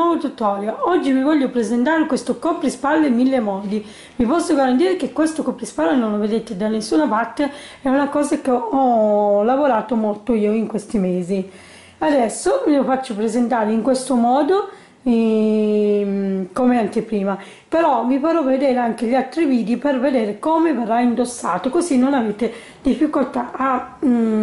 nuovo tutorial. Oggi vi voglio presentare questo coprispalle in 1000 modi. Vi posso garantire che questo coprispalle non lo vedete da nessuna parte, è una cosa che ho lavorato molto io in questi mesi. Adesso vi lo faccio presentare in questo modo come anteprima, però vi farò vedere anche gli altri video per vedere come verrà indossato, così non avete difficoltà a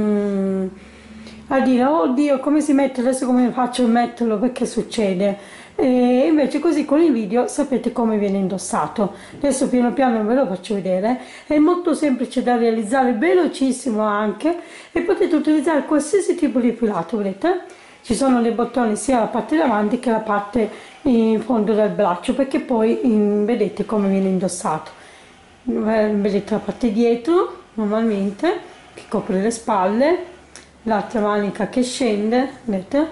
dire oddio come si mette, adesso come faccio a metterlo, perché succede, e invece così con il video sapete come viene indossato. Adesso piano piano ve lo faccio vedere, è molto semplice da realizzare, velocissimo anche, e potete utilizzare qualsiasi tipo di filato, vedete? Ci sono dei bottoni sia la parte davanti che la parte in fondo del braccio, perché poi vedete come viene indossato. Vedete la parte dietro normalmente che copre le spalle, l'altra manica che scende, vedete?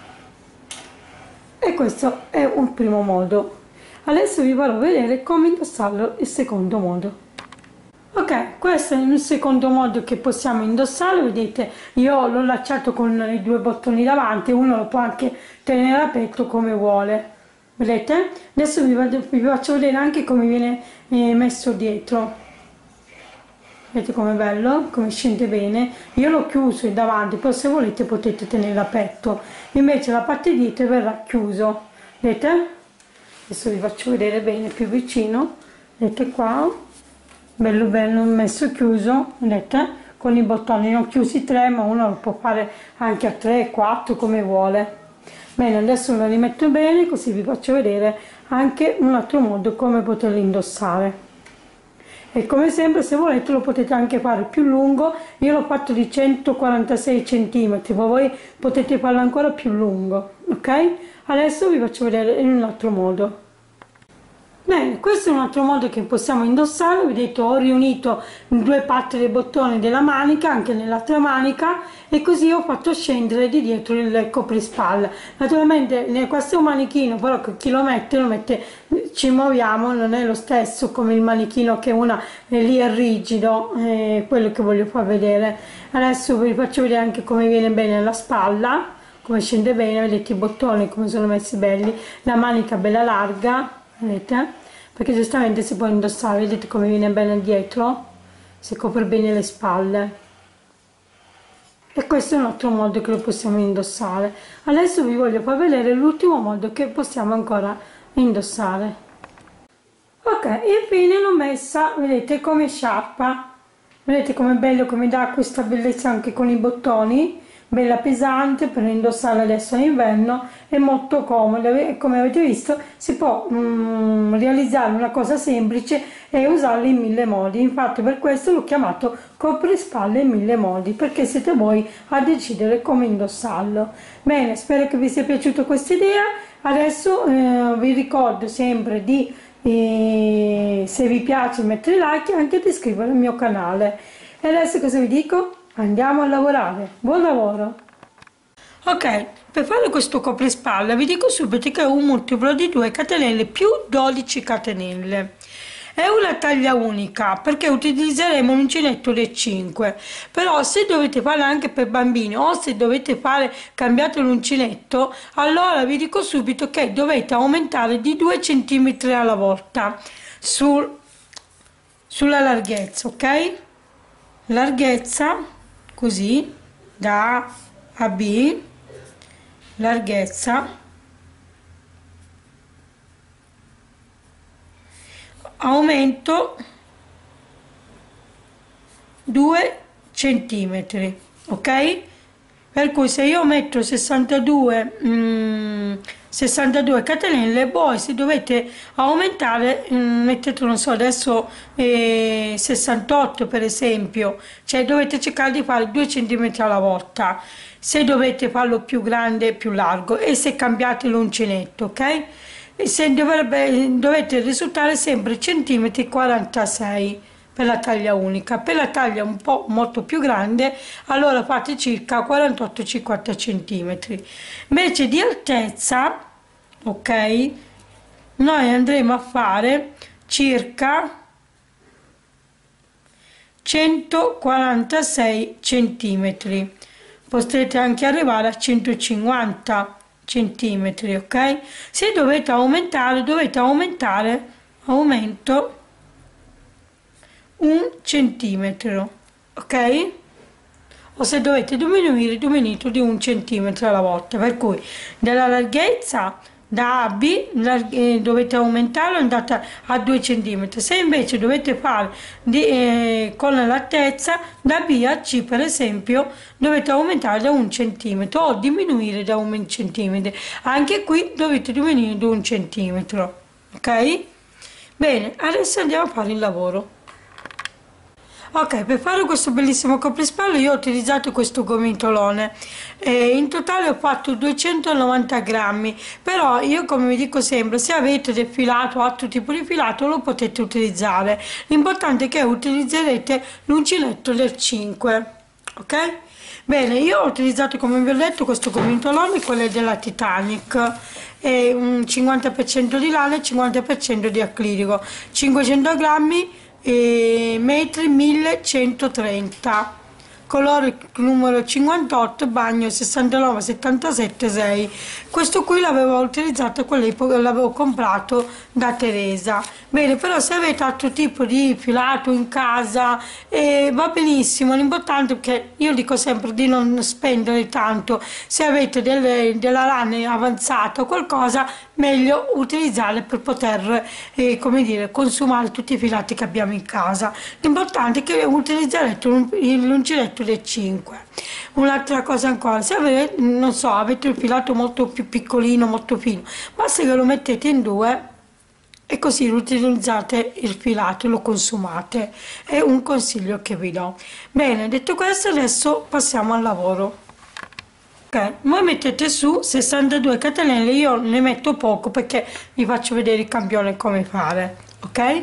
E questo è un primo modo. Adesso vi farò vedere come indossarlo il secondo modo. Ok, questo è il secondo modo che possiamo indossare. Vedete, io l'ho allacciato con i due bottoni davanti, uno lo può anche tenere aperto come vuole, vedete? Adesso vi faccio vedere anche come viene messo dietro. Vedete com'è bello, come scende bene. Io l'ho chiuso il davanti, poi se volete potete tenere aperto, invece la parte dietro verrà chiuso, vedete? Adesso vi faccio vedere bene più vicino, vedete qua, bello bello messo chiuso, vedete, con i bottoni. Ne ho chiusi 3, ma uno lo può fare anche a 3, 4 come vuole. Bene, adesso lo rimetto bene, così vi faccio vedere anche un altro modo come poterlo indossare. E come sempre, se volete lo potete anche fare più lungo. Io l'ho fatto di 146 cm, ma voi potete farlo ancora più lungo, ok? Adesso vi faccio vedere in un altro modo. Bene, questo è un altro modo che possiamo indossare. Vedete, ho riunito due parti dei bottoni della manica anche nell'altra manica, e così ho fatto scendere di dietro il coprispalle. Naturalmente questo è un manichino, però chi lo mette, ci muoviamo, non è lo stesso come il manichino che una lì è rigido, quello che voglio far vedere. Adesso vi faccio vedere anche come viene bene la spalla, come scende bene, vedete i bottoni come sono messi belli, la manica bella larga, vedete? Perché giustamente si può indossare, vedete come viene bene dietro, si copre bene le spalle. E questo è un altro modo che lo possiamo indossare. Adesso vi voglio far vedere l'ultimo modo che possiamo ancora indossare. Ok, infine l'ho messa, vedete, come sciarpa. Vedete com'è bello, come dà questa bellezza anche con i bottoni, bella pesante per indossare adesso in inverno, è molto comoda. E come avete visto si può realizzare una cosa semplice e usarla in 1000 modi. Infatti per questo l'ho chiamato coprispalle in 1000 modi, perché siete voi a decidere come indossarlo. Bene, spero che vi sia piaciuta questa idea. Adesso vi ricordo sempre di se vi piace mettere like e anche di iscrivervi al mio canale. E adesso cosa vi dico? Andiamo a lavorare, buon lavoro! Ok, per fare questo coprispalle vi dico subito che è un multiplo di 2 catenelle più 12 catenelle. È una taglia unica perché utilizzeremo un uncinetto del 5, però se dovete fare anche per bambini o se dovete fare cambiate l'uncinetto, allora vi dico subito che dovete aumentare di 2 cm alla volta sulla larghezza, ok? Larghezza così da A a B, larghezza, aumento 2 centimetri, ok? Per cui se io metto 62 catenelle, voi se dovete aumentare mettete, non so, adesso 68 per esempio, cioè dovete cercare di fare 2 centimetri alla volta se dovete farlo più grande e più largo, e se cambiate l'uncinetto, ok? E se dovete risultare sempre centimetri 46 per la taglia unica. Per la taglia un po' molto più grande, allora fate circa 48-50 centimetri. Invece di altezza, ok, noi andremo a fare circa 146 centimetri. Potrete anche arrivare a 150 centimetri, ok? Se dovete aumentare, aumento 1 centimetro, ok? O se dovete diminuire, diminuite di 1 centimetro alla volta, per cui della larghezza da A a B dovete aumentare, andate a 2 centimetri. Se invece dovete fare con l'altezza da B a C, per esempio, dovete aumentare da 1 centimetro o diminuire da 1 centimetro. Anche qui dovete diminuire di 1 centimetro, ok? Bene, adesso andiamo a fare il lavoro. Ok, per fare questo bellissimo coprispallo io ho utilizzato questo gomitolone, in totale ho fatto 290 grammi, però io, come vi dico sempre, se avete del filato o altro tipo di filato lo potete utilizzare, l'importante è che utilizzerete l'uncinetto del 5, ok? Bene, io ho utilizzato, come vi ho detto, questo gomitolone, quello della Titanic, è un 50% di lana e 50% di acrilico, 500 grammi, metri 1130, colore numero 58, bagno 69 77 6. Questo qui l'avevo utilizzato a quell'epoca, l'avevo comprato da Teresa. Bene, però se avete altro tipo di filato in casa va benissimo, l'importante è che io dico sempre di non spendere tanto. Se avete della lana avanzata o qualcosa, meglio utilizzarle per poter come dire, consumare tutti i filati che abbiamo in casa. L'importante è che utilizzerete l'uncinetto del 5. Un'altra cosa ancora, se avete, non so, avete il filato molto più piccolino, molto fino, basta che lo mettete in due e così utilizzate il filato, lo consumate. È un consiglio che vi do. Bene, detto questo, adesso passiamo al lavoro. Ok, voi mettete su 62 catenelle, io ne metto poco perché vi faccio vedere il campione come fare, ok?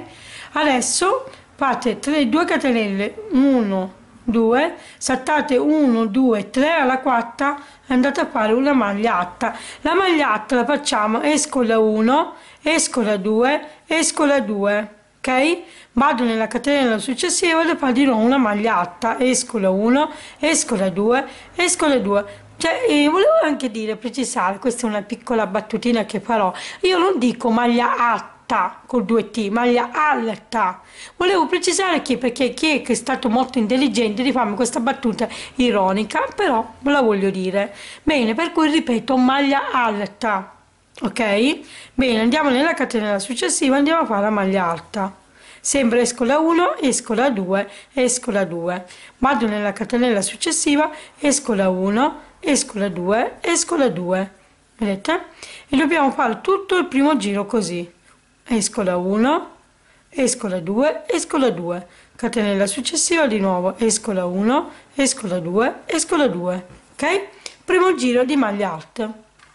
Adesso fate 2 catenelle, 1, 2, saltate 1, 2, 3 alla quarta e andate a fare una maglia alta. La maglia alta la facciamo, esco da 1, esco da 2, esco da 2, ok? Vado nella catenella successiva e fare di nuovo una maglia alta, esco da 1, esco da 2, esco da 2. Cioè, volevo anche dire, precisare, questa è una piccola battutina che farò, io non dico maglia alta col 2T, maglia alta. Volevo precisare perché chi è stato molto intelligente di farmi questa battuta ironica, però ve la voglio dire. Bene, per cui ripeto, maglia alta, ok? Bene, andiamo nella catenella successiva, andiamo a fare la maglia alta. Sempre esco da 1, esco da 2, esco da 2. Vado nella catenella successiva, esco da 1, esco da 2, esco da 2. Vedete? E dobbiamo fare tutto il primo giro così. Esco da 1, esco da 2, esco da 2. Catenella successiva di nuovo, esco da 1, esco da 2, esco da 2. Ok? Primo giro di maglie alte.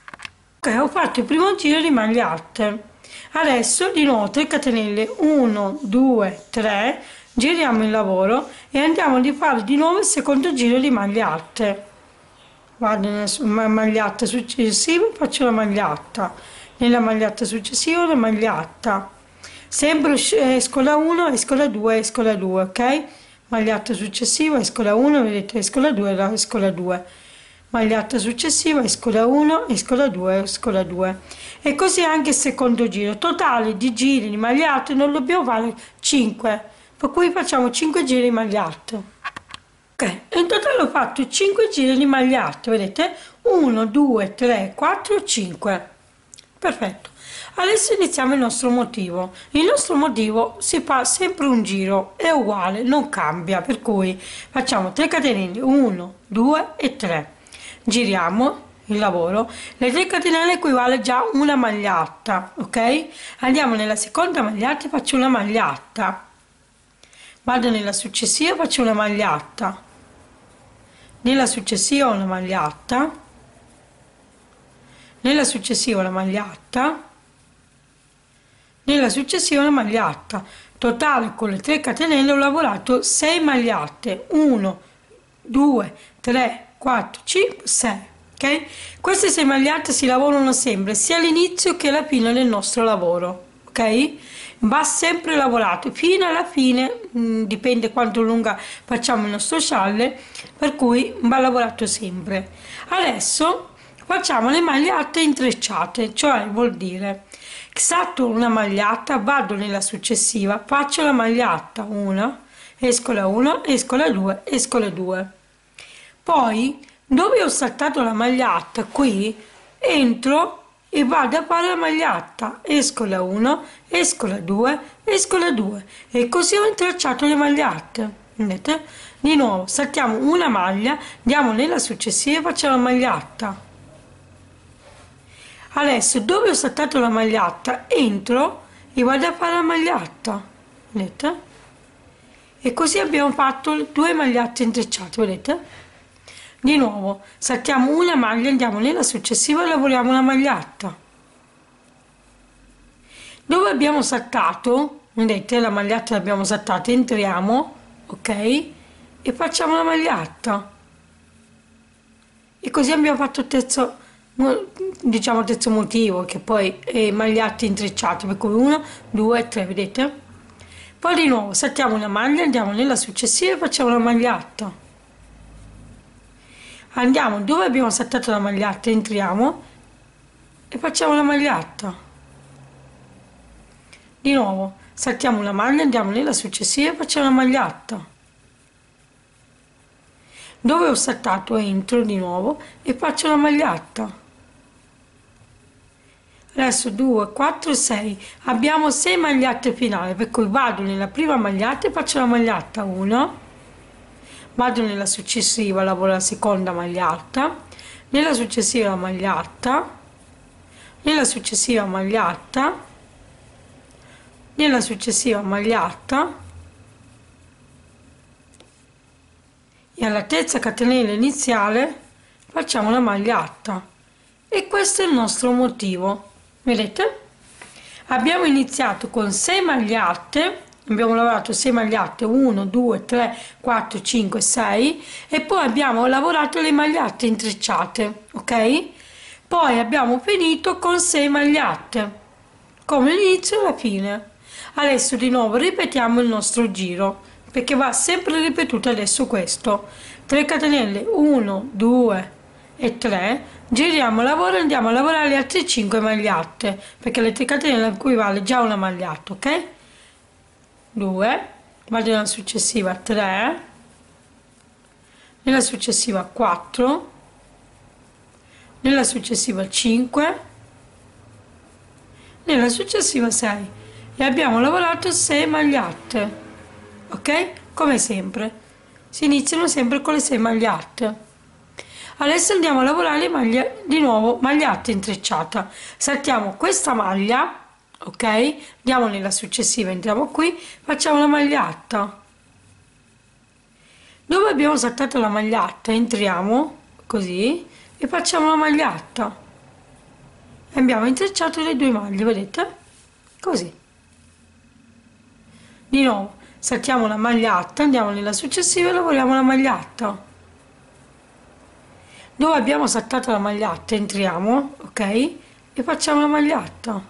Ok, ho fatto il primo giro di maglie alte. Adesso di nuovo 3 catenelle, 1, 2, 3, giriamo il lavoro e andiamo a fare di nuovo il secondo giro di maglie alte. Vado nella maglietta successiva, faccio la maglietta, nella maglietta successiva la maglietta, sempre esco da 1, esco da 2, esco da 2, ok? Maglietta successiva, esco da 1, vedete, esco da 2, esco da 2. Maglietta successiva, esco da 1, esco da 2, esco da 2. E così anche il secondo giro. Totale di giri di magliette non dobbiamo fare 5, per cui facciamo 5 giri di magliette. Ok, in totale ho fatto 5 giri di magliette, vedete? 1, 2, 3, 4, 5. Perfetto. Adesso iniziamo il nostro motivo. Il nostro motivo si fa sempre un giro, è uguale, non cambia, per cui facciamo 3 catenelle, 1, 2 e 3. Giriamo il lavoro. Le 3 catenelle equivale già una maglietta, ok? Andiamo nella seconda maglietta e faccio una maglietta. Vado nella successiva, faccio una maglietta. Nella successiva una maglietta, nella successiva una maglietta, nella successiva una maglietta. Totale con le 3 catenelle ho lavorato 6 magliette, 1, 2, 3, 4, 5, 6. Ok? Queste 6 magliette si lavorano sempre sia all'inizio che alla fine del nostro lavoro, ok? Va sempre lavorato fino alla fine, dipende quanto lunga facciamo il nostro scialle, per cui va lavorato sempre. Adesso facciamo le maglie alte intrecciate, cioè vuol dire salto una magliata, vado nella successiva, faccio la maglia alta, una, esco la 1, esco la 2, esco la 2. Poi, dove ho saltato la maglia alta, qui, entro e vado a fare la maglia alta, esco la 1, esco la 2, esco la 2 e così ho intrecciato le maglie alte. Vedete? Di nuovo, saltiamo una maglia, andiamo nella successiva e facciamo la maglia alta. Adesso dove ho saltato la maglia alta entro e vado a fare la maglia alta, vedete? E così abbiamo fatto 2 maglie alte intrecciate, vedete? Di nuovo saltiamo una maglia, andiamo nella successiva e lavoriamo una maglia alta. Dove abbiamo saltato, vedete, la maglia alta l'abbiamo saltata, entriamo, ok, e facciamo la maglia alta. E così abbiamo fatto il terzo, diciamo, terzo motivo, che poi è maglie alte intrecciate, per cui 1, 2, 3, vedete? Poi di nuovo saltiamo una maglia, andiamo nella successiva e facciamo la maglia alta. Andiamo dove abbiamo saltato la maglia alta, entriamo e facciamo la maglia alta. Di nuovo saltiamo una maglia, andiamo nella successiva e facciamo la maglia alta. Dove ho saltato entro di nuovo e faccio la maglia alta. Adesso 2, 4, 6, abbiamo 6 maglie alte finali, per cui vado nella prima maglia alta e faccio la maglia alta 1, vado nella successiva, lavoro la seconda maglia alta, nella successiva maglia alta, nella successiva maglia alta, nella successiva maglia alta e alla terza catenella iniziale facciamo la maglia alta. E questo è il nostro motivo. Vedete? Abbiamo iniziato con 6 maglie alte, abbiamo lavorato 6 maglie alte, 1, 2, 3, 4, 5, 6 e poi abbiamo lavorato le maglie alte intrecciate, ok? Poi abbiamo finito con 6 maglie alte, come l'inizio e la fine. Adesso di nuovo ripetiamo il nostro giro, perché va sempre ripetuto adesso questo. 3 catenelle, 1, 2 e 3, giriamo lavoro e andiamo a lavorare le altre 5 maglie alte, perché le 3 catenelle equivale già una maglia alta, ok? 2, vado nella successiva 3, nella successiva 4, nella successiva 5, nella successiva 6 e abbiamo lavorato 6 maglie alte, ok? Come sempre si iniziano sempre con le 6 maglie alte. Adesso andiamo a lavorare le maglie, di nuovo maglia alta intrecciata, saltiamo questa maglia, ok, andiamo nella successiva, entriamo qui, facciamo la maglia alta. Dove abbiamo saltato la maglia alta entriamo così e facciamo la maglia alta e abbiamo intrecciato le 2 maglie, vedete, così. Di nuovo saltiamo la maglia alta, andiamo nella successiva e lavoriamo la maglia alta. Dove abbiamo saltato la maglia alta entriamo, ok, e facciamo la maglia alta.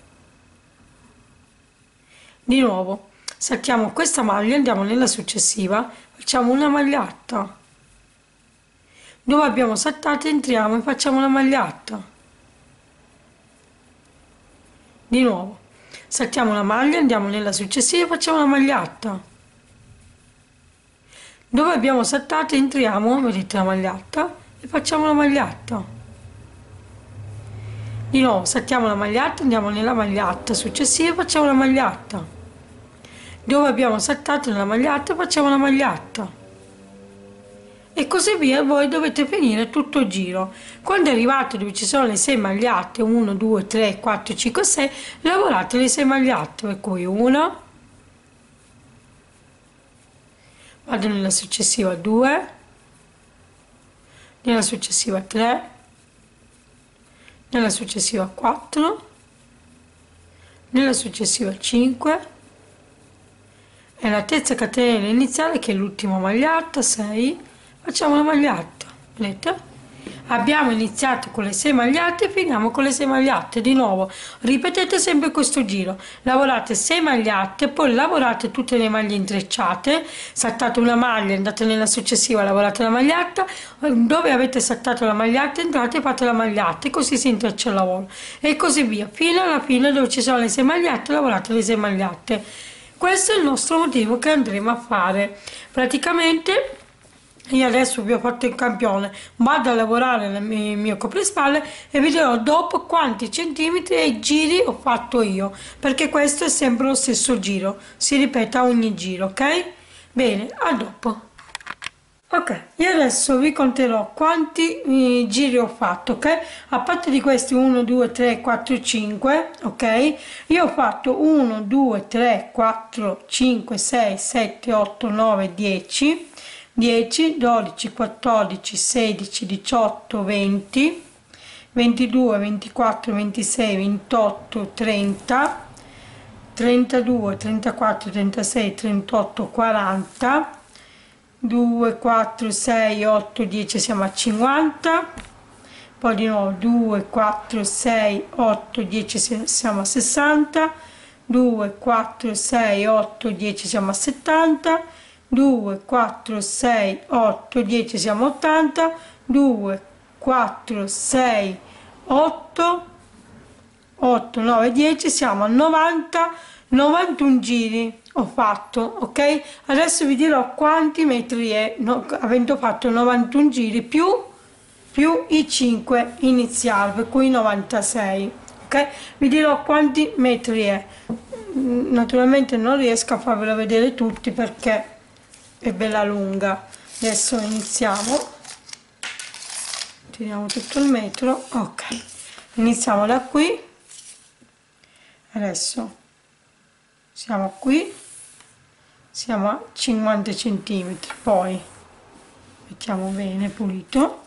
Di nuovo saltiamo questa maglia, andiamo nella successiva, facciamo una maglia alta. Dove abbiamo saltato entriamo e facciamo la maglia alta. Di nuovo saltiamo la maglia, andiamo nella successiva e facciamo la maglia alta. Dove abbiamo saltato entriamo, vedete la maglia alta, e facciamo la maglia alta. Di nuovo saltiamo la maglia alta, andiamo nella maglia alta successiva e facciamo la maglia alta. Dove abbiamo saltato nella maglia alta facciamo la maglia alta. E così via, voi dovete finire tutto il giro. Quando arrivate dove ci sono le 6 maglie alte, 1, 2, 3, 4, 5, 6, lavorate le 6 maglie alte, per cui 1, vado nella successiva 2, nella successiva 3, nella successiva 4, nella successiva 5 e la terza catenella iniziale che è l'ultima maglia alta 6, facciamo la maglia alta, vedete? abbiamo iniziato con le 6 magliette e finiamo con le 6 magliette. Di nuovo ripetete sempre questo giro, lavorate 6 magliette, poi lavorate tutte le maglie intrecciate, saltate una maglia, andate nella successiva, lavorate la maglietta, dove avete saltato la maglietta entrate e fate la maglietta, e così si intreccia il lavoro e così via fino alla fine dove ci sono le 6 magliette, lavorate le 6 magliette. Questo è il nostro motivo che andremo a fare. Praticamente io adesso vi ho fatto il campione, vado a lavorare nel mio coprespalle e vi dirò dopo quanti centimetri e giri ho fatto io, perché questo è sempre lo stesso giro, si ripete a ogni giro, ok? Bene, a dopo. Ok, io adesso vi conterò quanti giri ho fatto, ok? A parte di questi 1, 2, 3, 4, 5, ok? Io ho fatto 1, 2, 3, 4, 5, 6, 7, 8, 9, 10, 10, 12, 14, 16, 18, 20, 22, 24, 26, 28, 30, 32, 34, 36, 38, 40, 2, 4, 6, 8, 10, siamo a 50, poi di nuovo 2, 4, 6, 8, 10, siamo a 60, 2, 4, 6, 8, 10, siamo a 70, 2, 4, 6, 8, 10, siamo a 80, 2, 4, 6, 8, 8, 9, 10, siamo a 90, 91 giri ho fatto, ok? Adesso vi dirò quanti metri è, avendo fatto 91 giri più i 5 iniziali, per cui 96, ok? Vi dirò quanti metri è. Naturalmente non riesco a farvelo vedere tutti perché è bella lunga. Adesso iniziamo, tiriamo tutto il metro, ok, iniziamo da qui. Adesso siamo qui, siamo a 50 centimetri, poi mettiamo bene pulito,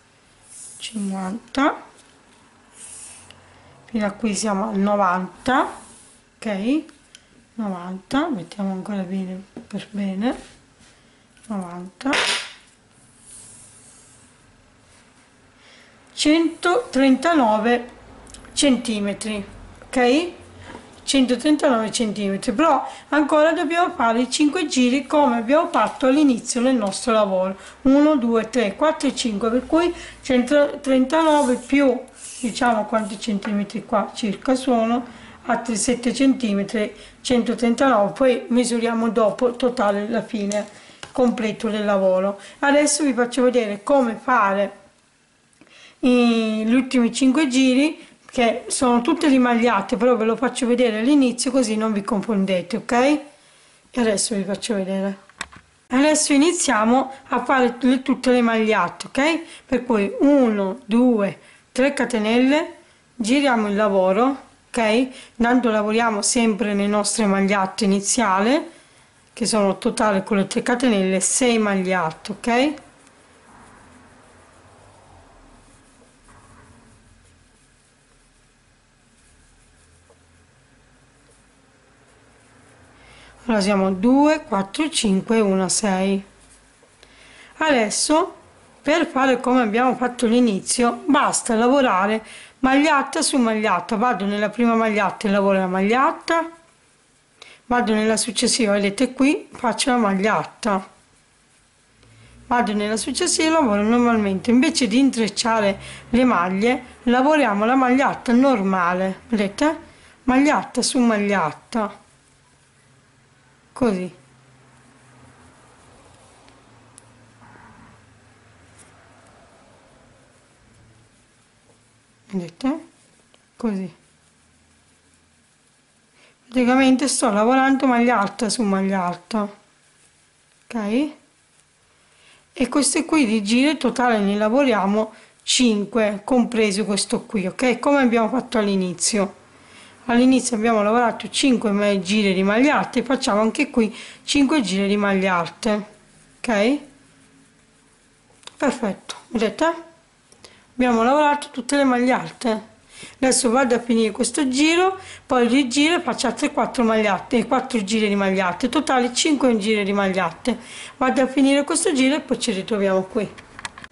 50, fino a qui siamo a 90, ok, 90, mettiamo ancora bene per bene, 90, 139 centimetri, ok? 139 centimetri, però ancora dobbiamo fare i 5 giri come abbiamo fatto all'inizio del nostro lavoro, 1, 2, 3, 4 e 5, per cui 139 più, diciamo quanti centimetri qua circa sono, altri 7 centimetri, 139, poi misuriamo dopo totale alla fine completo del lavoro. Adesso vi faccio vedere come fare gli ultimi 5 giri, che sono tutte rimagliate, però ve lo faccio vedere all'inizio così non vi confondete, ok? E adesso vi faccio vedere. Adesso iniziamo a fare tutte le magliate, ok? Per cui 1, 2, 3 catenelle, giriamo il lavoro, ok? Tanto lavoriamo sempre le nostre magliette iniziali, che sono totale con le 3 catenelle, 6 magliette, ok? Allora siamo 2, 4, 5, 1, 6. Adesso per fare come abbiamo fatto all'inizio basta lavorare maglietta su maglietta. Vado nella prima maglietta e lavoro la maglietta, vado nella successiva, vedete qui, faccio la maglietta, vado nella successiva e lavoro normalmente. Invece di intrecciare le maglie lavoriamo la maglietta normale, vedete, maglietta su maglietta, così. Vedete? Così. Praticamente sto lavorando maglia alta su maglia alta, ok? E queste qui di giri totale ne lavoriamo 5, compreso questo qui, ok? Come abbiamo fatto all'inizio. All'inizio abbiamo lavorato 5 giri di maglie alte, facciamo anche qui 5 giri di maglie alte, ok? Perfetto, vedete? Abbiamo lavorato tutte le maglie alte. Adesso vado a finire questo giro, poi rigiro e faccio altre 4 magliette, 4 giri di magliette, totale 5 giri di magliette. Vado a finire questo giro e poi ci ritroviamo qui.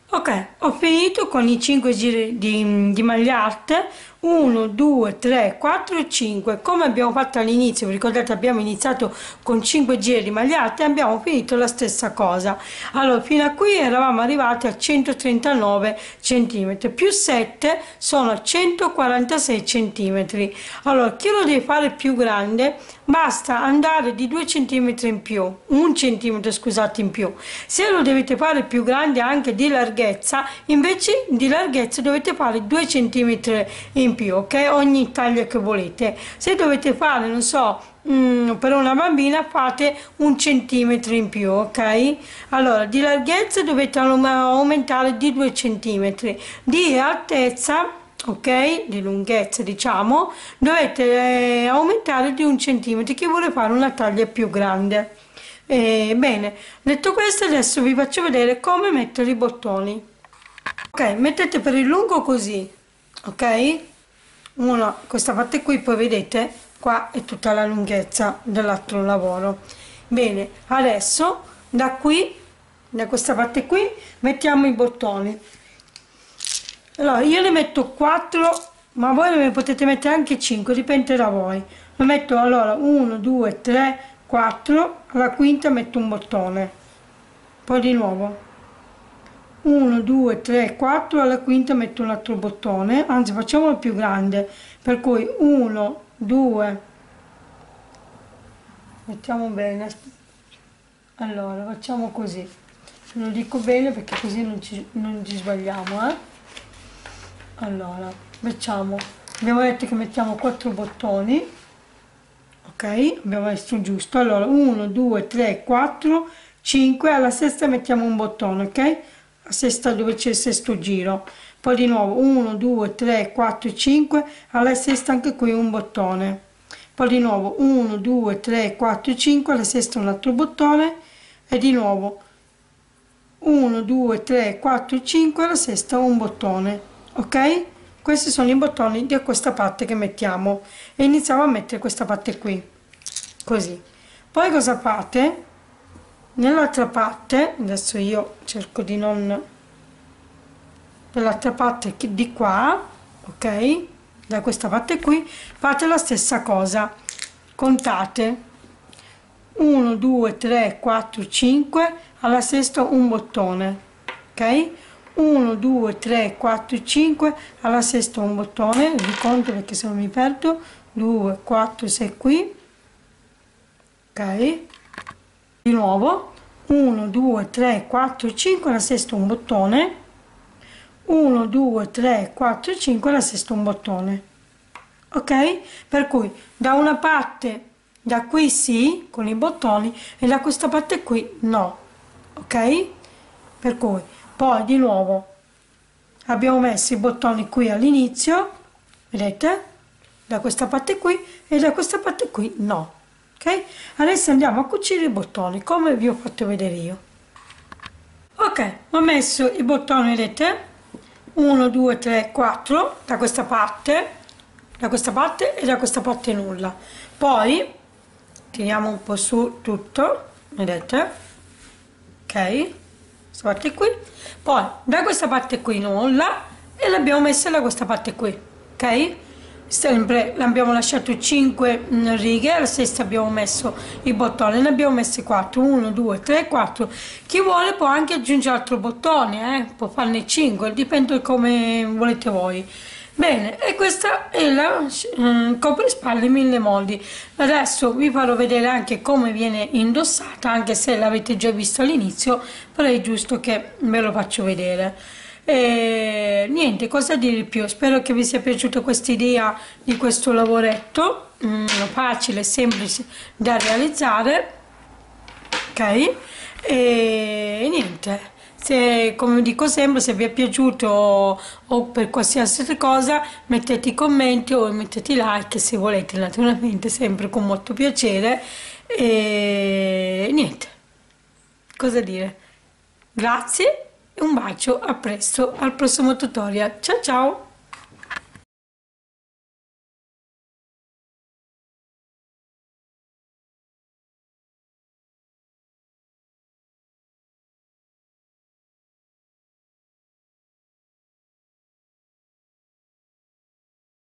Ok, ho finito con i 5 giri di maglia alte, 1, 2, 3, 4 e 5. Come abbiamo fatto all'inizio, vi ricordate, abbiamo iniziato con 5 giri di maglia alte e abbiamo finito la stessa cosa. Allora, fino a qui eravamo arrivati a 139 cm, più 7 sono 146 cm. Allora, chi lo deve fare più grande, basta andare di 2 cm in più, 1 cm scusate in più. Se lo dovete fare più grande anche di larghezza, invece di larghezza dovete fare 2 cm in più, ok? Ogni taglia che volete. Se dovete fare, non so, per una bambina fate 1 centimetro in più, ok? Allora, di larghezza dovete aumentare di 2 cm, di altezza, ok, di lunghezza diciamo, dovete aumentare di 1 centimetro, chi vuole fare una taglia più grande. Bene, detto questo adesso vi faccio vedere come mettere i bottoni. Ok, mettete per il lungo così, ok? Questa parte qui, poi vedete qua è tutta la lunghezza dell'altro lavoro. Bene, adesso da qui, da questa parte qui mettiamo i bottoni. Allora io ne metto 4, ma voi ne potete mettere anche 5, dipende da voi. Lo metto allora 1, 2, 3, 4, alla quinta metto un bottone, poi di nuovo 1, 2, 3, 4, alla quinta metto un altro bottone, anzi facciamolo più grande, per cui 1, 2, mettiamo bene, allora facciamo così, lo dico bene perché così non ci sbagliamo, Allora facciamo, abbiamo detto che mettiamo 4 bottoni, ok, abbiamo messo giusto, allora 1, 2, 3, 4, 5, alla sesta mettiamo un bottone, ok, la sesta dove c'è il sesto giro, poi di nuovo 1, 2, 3, 4, 5, alla sesta anche qui un bottone, poi di nuovo 1, 2, 3, 4, 5, alla sesta un altro bottone e di nuovo 1, 2, 3, 4, 5, alla sesta un bottone, ok? Questi sono i bottoni di questa parte che mettiamo e iniziamo a mettere questa parte qui, così. Poi cosa fate? Nell'altra parte, adesso io cerco di non, nell'altra parte di qua, ok? Da questa parte qui fate la stessa cosa, contate 1, 2, 3, 4, 5, alla sesta un bottone, ok? 1, 2, 3, 4, 5, alla sesta un bottone, vi conto perché se non mi perdo, 2, 4, 6 qui, ok? Di nuovo 1, 2, 3, 4, 5, alla sesta un bottone, 1, 2, 3, 4, 5, alla sesta un bottone, ok? Per cui da una parte, da qui sì, con i bottoni, e da questa parte qui no, ok? Per cui poi di nuovo abbiamo messo i bottoni qui all'inizio, vedete? Da questa parte qui e da questa parte qui no, ok? Adesso andiamo a cucire i bottoni come vi ho fatto vedere io. Ok, ho messo i bottoni, vedete? 1, 2, 3, 4 da questa parte e da questa parte nulla. Poi tiriamo un po' su tutto, vedete? Ok, questa parte qui. Poi da questa parte qui nulla e l'abbiamo messa da questa parte qui, ok? Sempre l'abbiamo lasciato 5 righe, alla sesta abbiamo messo i bottoni, ne abbiamo messi 4, 1, 2, 3, 4. Chi vuole può anche aggiungere altro bottone, può farne 5, dipende come volete voi. Bene, e questa è la coprispalle mille modi. Adesso vi farò vedere anche come viene indossata, anche se l'avete già visto all'inizio, però è giusto che ve lo faccio vedere. E niente, cosa dire più? Spero che vi sia piaciuta questa idea di questo lavoretto, facile e semplice da realizzare, ok? E niente. Se, come dico sempre, se vi è piaciuto o per qualsiasi altra cosa mettete i commenti o mettete i like se volete, naturalmente sempre con molto piacere. E niente, cosa dire, grazie e un bacio, a presto al prossimo tutorial, ciao ciao.